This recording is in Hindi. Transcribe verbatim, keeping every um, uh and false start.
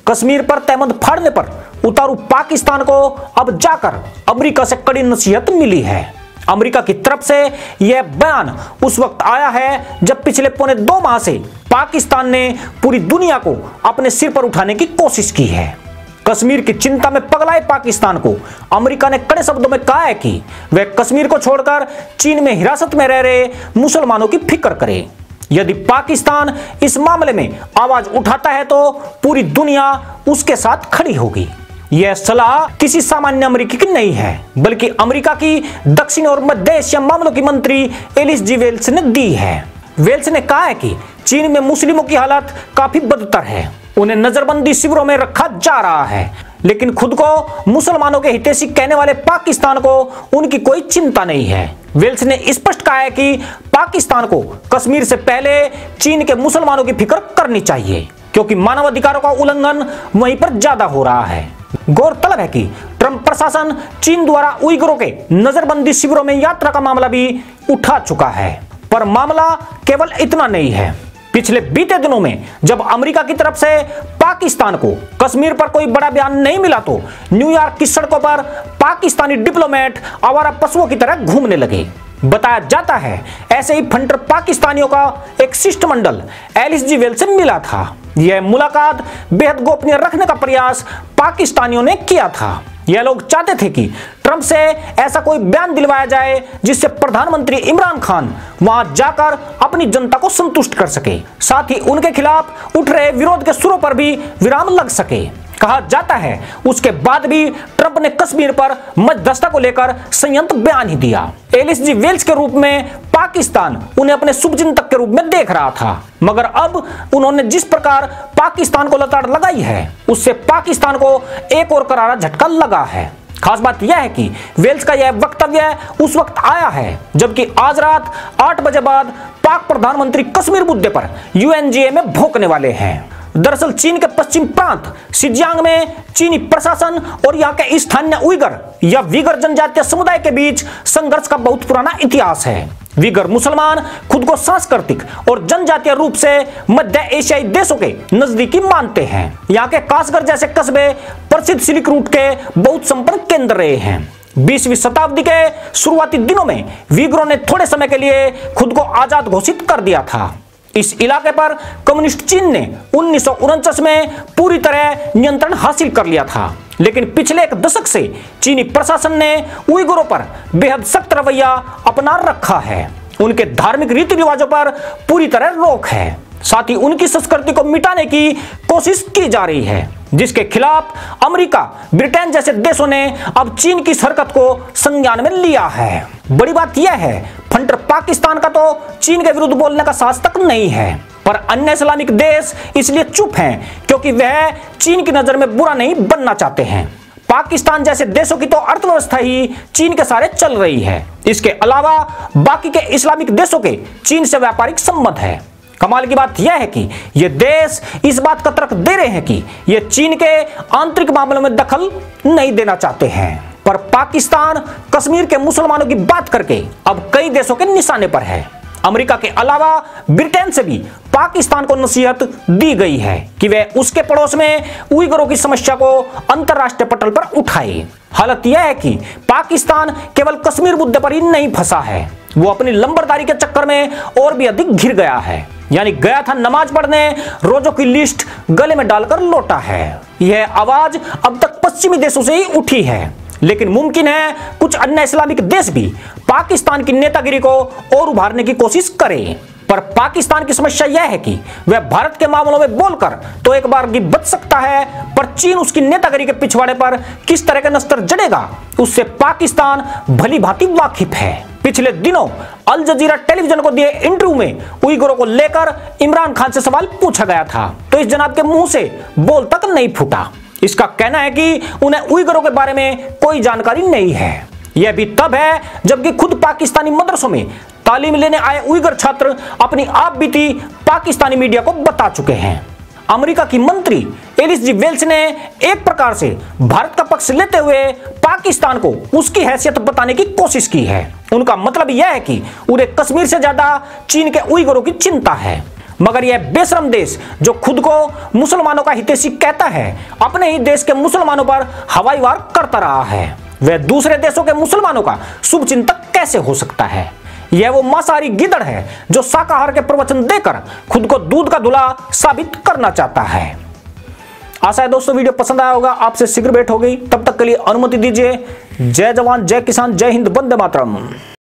कश्मीर पर तहमद फाड़ने पर उतारू पाकिस्तान को अब जाकर अमेरिका से कड़ी नसीहत मिली है। अमेरिका की तरफ से यह बयान उस वक्त आया है जब पिछले पौने दो माह से पाकिस्तान ने पूरी दुनिया को अपने सिर पर उठाने की कोशिश की है। कश्मीर की चिंता में पगलाए पाकिस्तान को अमेरिका ने कड़े शब्दों में कहा है कि वह कश्मीर को छोड़कर चीन में हिरासत में रह रहे मुसलमानों की फिक्र करे। यदि पाकिस्तान इस मामले में आवाज उठाता है तो पूरी दुनिया उसके साथ खड़ी होगी। यह सलाह किसी सामान्य अमेरिकी की नहीं है, बल्कि अमेरिका की दक्षिण और मध्य एशिया मामलों की मंत्री एलिस जी वेल्स ने दी है। वेल्स ने कहा है कि चीन में मुस्लिमों की हालत काफी बदतर है, उन्हें नजरबंदी शिविरों में रखा जा रहा है, लेकिन खुद को मुसलमानों के हितैषी कहने वाले पाकिस्तान को उनकी कोई चिंता नहीं है। वेल्स ने स्पष्ट कहा है कि पाकिस्तान को कश्मीर से पहले चीन के मुसलमानों की फिक्र करनी चाहिए, क्योंकि मानवाधिकारों का उल्लंघन वहीं पर ज्यादा हो रहा है। गौरतलब है कि ट्रंप प्रशासन चीन द्वारा उइगुरों के नजरबंदी शिविरों में यात्रा का मामला भी उठा चुका है। पर मामला केवल इतना नहीं है। पिछले बीते दिनों में जब अमेरिका की तरफ से पाकिस्तान को कश्मीर पर कोई बड़ा बयान नहीं मिला तो न्यूयॉर्क की सड़कों पर पाकिस्तानी डिप्लोमेट आवारा पशुओं की तरह घूमने लगे। बताया जाता है ऐसे ही फंटर पाकिस्तानियों का एक शिष्टमंडल एलिस जी वेल्स से मिला था। यह मुलाकात बेहद गोपनीय रखने का प्रयास पाकिस्तानियों ने किया था। यह लोग चाहते थे कि ट्रंप से ऐसा कोई बयान दिलवाया जाए जिससे प्रधानमंत्री इमरान खान वहां जाकर अपनी जनता को संतुष्ट कर सके, साथ ही उनके खिलाफ उठ रहे विरोध के सुरों पर भी विराम लग सके। कहा जाता है उसके बाद भी ट्रंप ने कश्मीर पर मध्यस्थता को लेकर संयंत्र बयान ही दिया। एलिस जी वेल्स के रूप में पाकिस्तान उन्हें अपने शुभचिंतक के रूप में देख रहा था, मगर अब उन्होंने जिस प्रकार पाकिस्तान को लताड़ लगाई है उससे पाकिस्तान को एक और करारा झटका लगा है। खास बात यह है कि वेल्स का यह वक्तव्य उस वक्त आया है जबकि आज रात आठ बजे बाद पाक प्रधानमंत्री कश्मीर मुद्दे पर यूएनजीए में भोंकने वाले हैं। दरअसल चीन के पश्चिम प्रांत शिनजियांग में चीनी प्रशासन और यहाँ के स्थानीय उइगर या विगर जनजातीय समुदाय के बीच संघर्ष का बहुत पुराना इतिहास है। विगर मुसलमान खुद को सांस्कृतिक और जनजातीय रूप से मध्य एशियाई देशों के नजदीकी मानते हैं। यहाँ के कासगर जैसे कस्बे प्रसिद्ध सिल्क रूट के बहुत संपर्क केंद्र रहे हैं। बीसवीं शताब्दी के शुरुआती दिनों में विगरों ने थोड़े समय के लिए खुद को आजाद घोषित कर दिया था। इस इलाके पर कम्युनिस्ट चीन ने उन्नीस सौ उनचास में पूरी तरह नियंत्रण हासिल कर लिया था, लेकिन पिछले एक दशक से चीनी प्रशासन ने उइगुरों पर बेहद सख्त रवैया अपना रखा है। उनके धार्मिक रीति रिवाजों पर पूरी तरह रोक है, साथ ही उनकी संस्कृति को मिटाने की कोशिश की जा रही है, जिसके खिलाफ अमेरिका, ब्रिटेन जैसे देशों ने अब चीन की इस हरकत को संज्ञान में लिया है। बड़ी बात यह है फंटर पाकिस्तान का तो चीन के विरुद्ध बोलने का साहस तक नहीं है, पर अन्य इस्लामिक देश इसलिए चुप हैं क्योंकि वह चीन की नजर में बुरा नहीं बनना चाहते हैं। पाकिस्तान जैसे देशों की तो अर्थव्यवस्था ही चीन के सारे चल रही है। इसके अलावा बाकी के इस्लामिक देशों के चीन से व्यापारिक संबंध है। कमाल की बात यह है कि ये देश इस बात का तर्क दे रहे हैं कि ये चीन के आंतरिक मामलों में दखल नहीं देना चाहते हैं, पर पाकिस्तान कश्मीर के मुसलमानों की बात करके अब कई देशों के निशाने पर है। अमेरिका के अलावा ब्रिटेन से भी पाकिस्तान को नसीहत दी गई है कि वह उसके पड़ोस में उइगरों की समस्या को अंतरराष्ट्रीय पटल पर उठाए। हालत यह है कि पाकिस्तान केवल कश्मीर मुद्दे पर ही नहीं फंसा है, वो अपनी लंबरदारी के चक्कर में और भी अधिक घिर गया है। यानी गया था नमाज पढ़ने, रोजों की लिस्ट गले में डालकर लौटा है। यह आवाज अब तक पश्चिमी देशों से ही उठी है, लेकिन मुमकिन है कुछ अन्य इस्लामिक देश भी पाकिस्तान की नेतागिरी को और उभारने की कोशिश करें। पर पाकिस्तान की समस्या यह है कि वह भारत के मामलों में बोलकर तो एक बार भी बच सकता है, पर चीन उसकी नेतागिरी के पिछवाड़े पर किस तरह का नस्तर जड़ेगा उससे पाकिस्तान भली भांति वाकिफ है। पिछले दिनों अल जजीरा टेलीविजन को दिए इंटरव्यू में उइगुरों को लेकर इमरान खान से सवाल पूछा गया था तो इस जनाब के मुंह से बोल तक नहीं फूटा। इसका कहना है कि उन्हें उइगुरों के बारे में कोई जानकारी नहीं है। यह भी तब है जबकि खुद पाकिस्तानी मदरसों में तालीम लेने आए उइगर छात्र अपनी आप बीती पाकिस्तानी मीडिया को बता चुके हैं। अमेरिका की मंत्री एलिस जी वेल्स ने एक प्रकार से भारत का पक्ष लेते हुए पाकिस्तान को उसकी हैसियत बताने की कोशिश की है। उनका मतलब यह है कि उन्हें कश्मीर से ज्यादा चीन के उइगुरों की चिंता है। मगर यह बेशरम देश जो खुद को मुसलमानों का हितैषी कहता है, अपने ही देश के मुसलमानों पर हवाई वार करता रहा है। वह दूसरे देशों के मुसलमानों का शुभ चिंतक कैसे हो सकता है? यह वो मांसाहारी गिदड़ है जो शाकाहार के प्रवचन देकर खुद को दूध का धुला साबित करना चाहता है। आशा है दोस्तों वीडियो पसंद आया होगा, आपसे शीघ्र भेंट होगी। तब तक के लिए अनुमति दीजिए। जय जवान, जय किसान, जय हिंद, वंदे मातरम।